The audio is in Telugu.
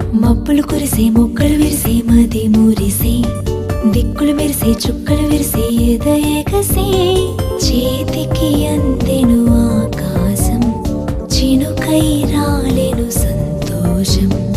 మబ్బులు కురిసే మొక్కలు విరిసే మది మురిసే దిక్కులు మెరిసే చుక్కలు విరిసే ఎదయగసే చేతికి అందెను ఆకాశం చినుకై రాలెను సంతోషం